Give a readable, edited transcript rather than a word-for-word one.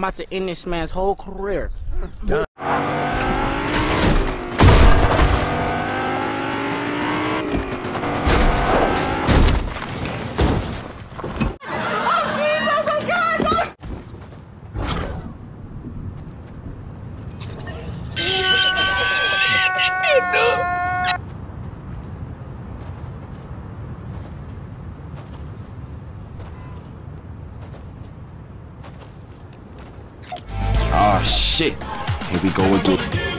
about to end this man's whole career. Oh shit, here we go again.